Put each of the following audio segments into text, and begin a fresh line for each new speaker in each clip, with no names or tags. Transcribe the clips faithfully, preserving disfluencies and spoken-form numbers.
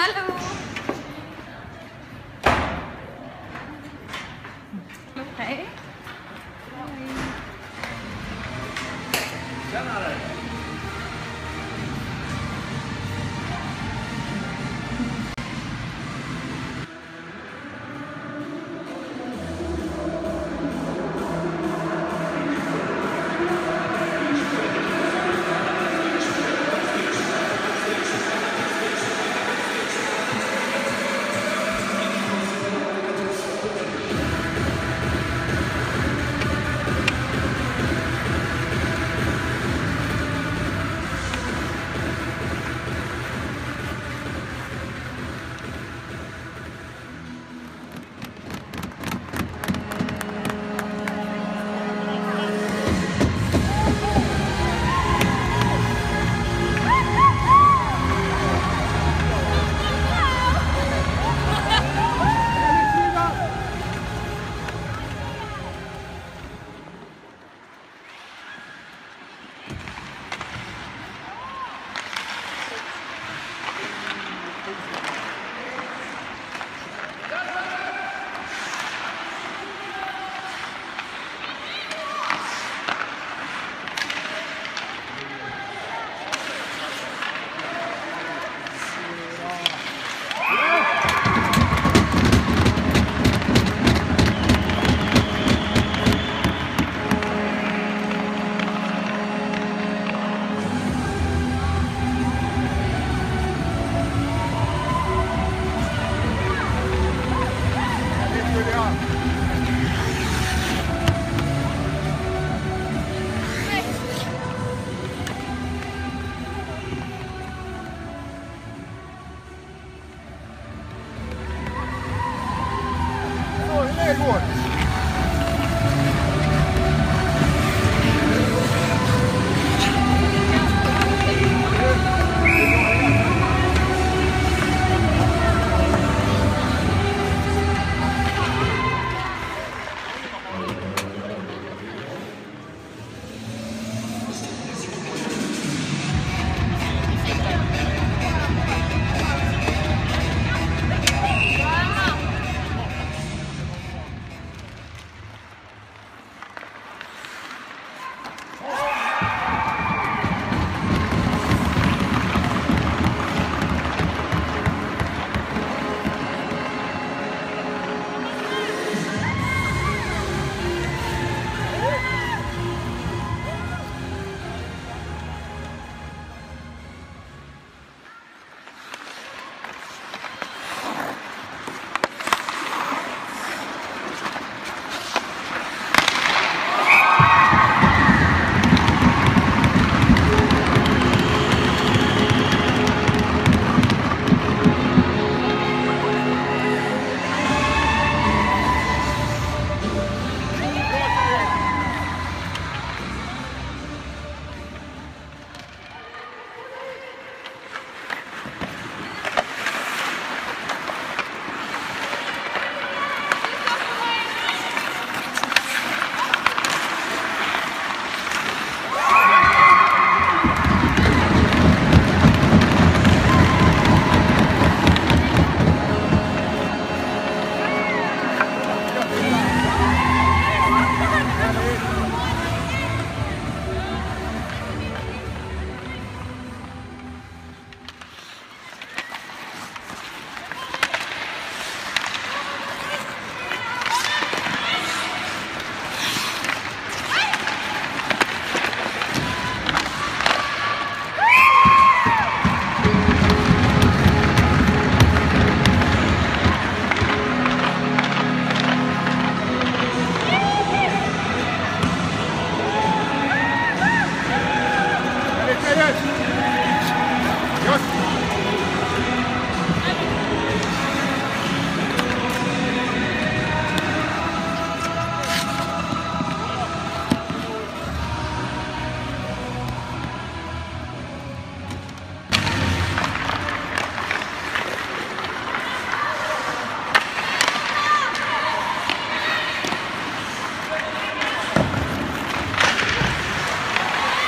Hallå! Hej!
Tjenare!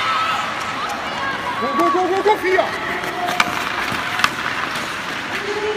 Gå, gå, gå, gå, gå, Fia!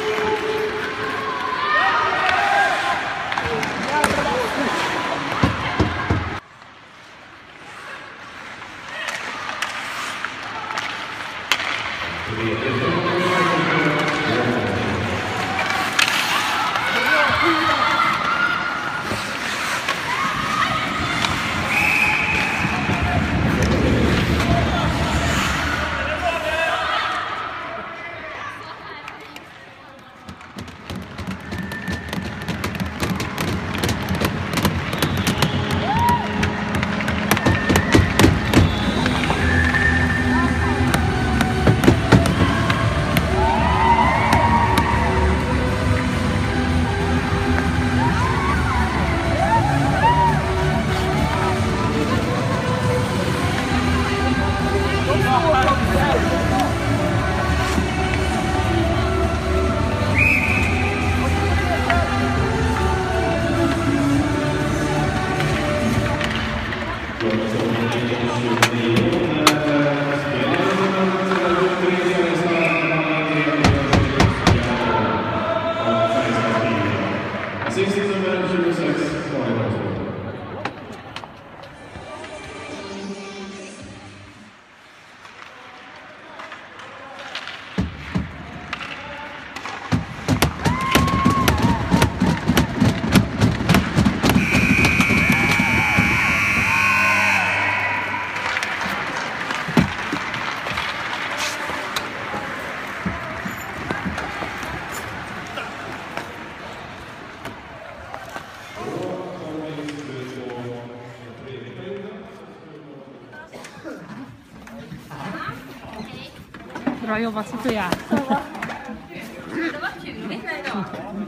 Bra jobbat Sofia.
Det var kul idag.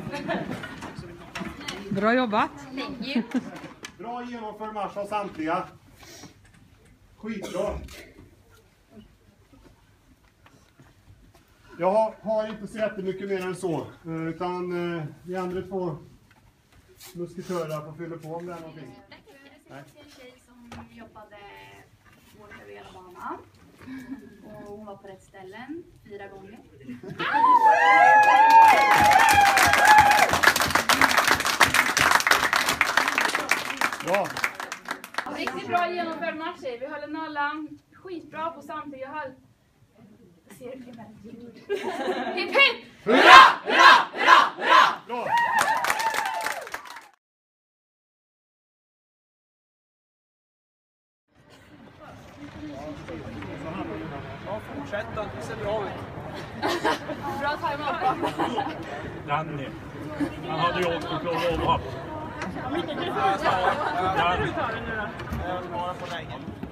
Bra jobbat.
Thank you.
Bra genomförd marsch av samtliga. Skitbra. Jag har, har inte så jättemycket mer än så. Utan eh, vi andra två musketörer får fylla på om det är någonting.
Det är en tjej som jobbade vårt över hela banan. Och hon var på rätt ställen fyra gånger.
Bra.
Riktigt bra genomförd match. Vi höll nollan. Skitbra på samtliga höll. Jag ser det väldigt gjort. Hipp hipp!
Hurra! Hurra! Hurra! Hurra! Bra.
Ja, fortsätt då. Det ser bra ut.
Bra timeout.
Danny. Han hade ju åkt och lov att ha.
Ja, jag tar den nu då. Jag har på länge.